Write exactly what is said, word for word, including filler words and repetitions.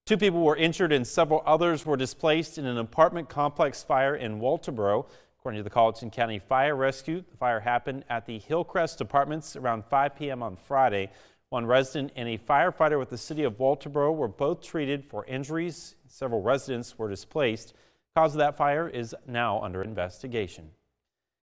Two people were injured and several others were displaced in an apartment complex fire in Walterboro. According to the Colleton County Fire Rescue, the fire happened at the Hillcrest Apartments around five p m on Friday. One resident and a firefighter with the city of Walterboro were both treated for injuries. Several residents were displaced. The cause of that fire is now under investigation.